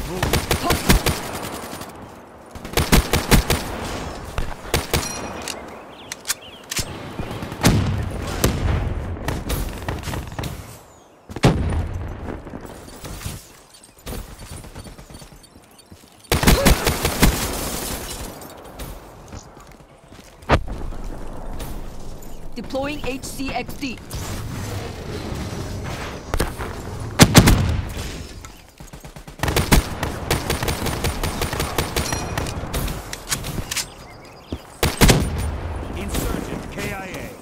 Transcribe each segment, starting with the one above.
Deploying HCXD. Insurgent KIA.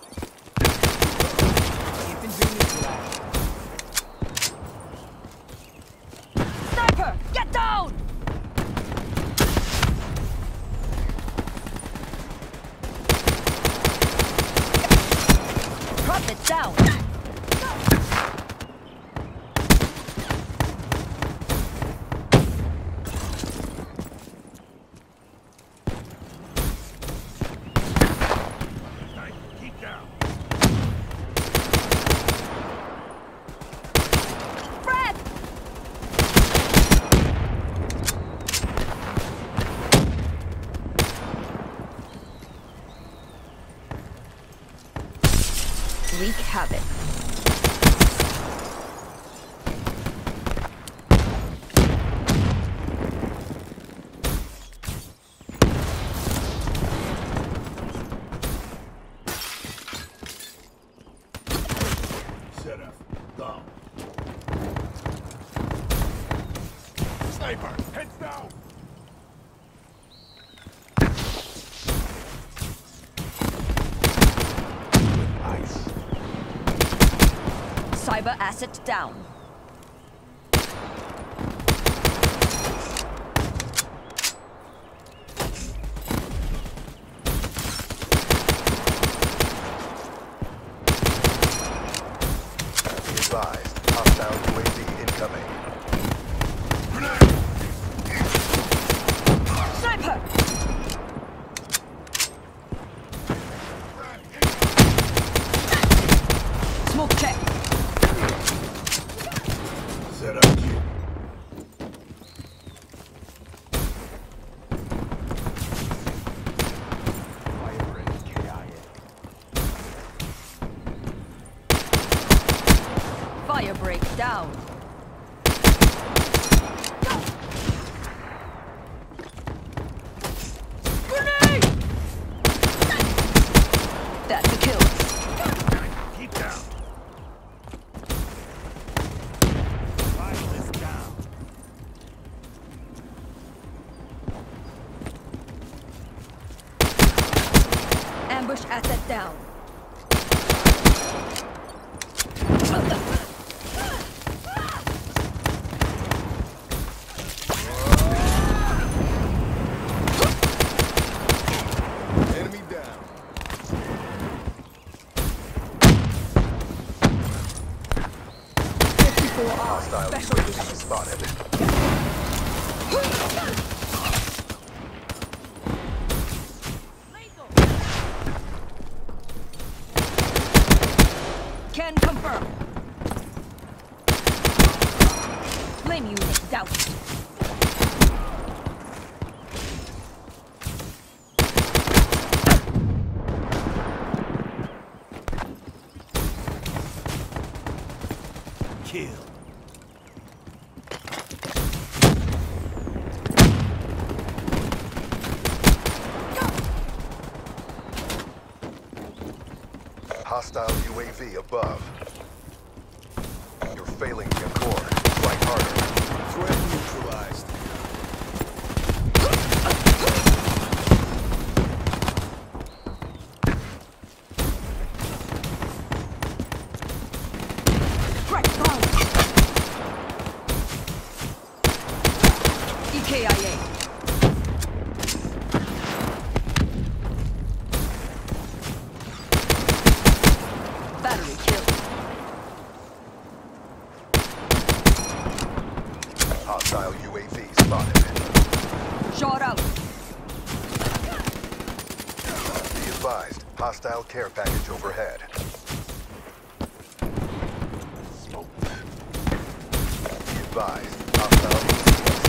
Sniper, get down! Prophet down. Keep down. Fred! Wreak havoc. Set up. Down. Sniper, heads down. Ice. Cyber asset down. Be advised, hostile UAV incoming. Sniper! Smoke check. Set up Q. Fire break down. Grenade! That's a kill. Keep down. File is down. Ambush asset down. Enemy down. Hostile UAV spotted. Can confirm. Flame unit doused. Kill. Hostile UAV above. You're failing the accord. Strike harder. Threat neutralized. Strike bomb. EKIA. Battery kill. Hostile UAV spotted. Shot out. Be advised, hostile care package overhead. Be advised, hostile UAV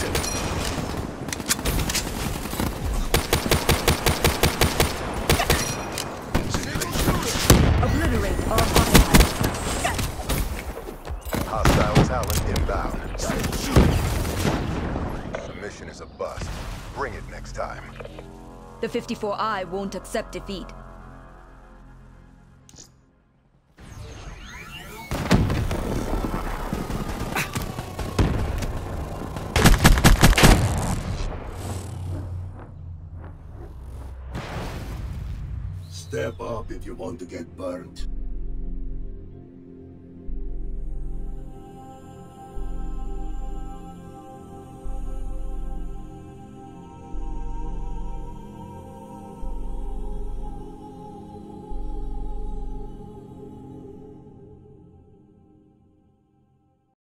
Obliterate all hostiles. Hostile talent inbound. The mission is a bust. Bring it next time. The 54I won't accept defeat. Step up if you want to get burnt.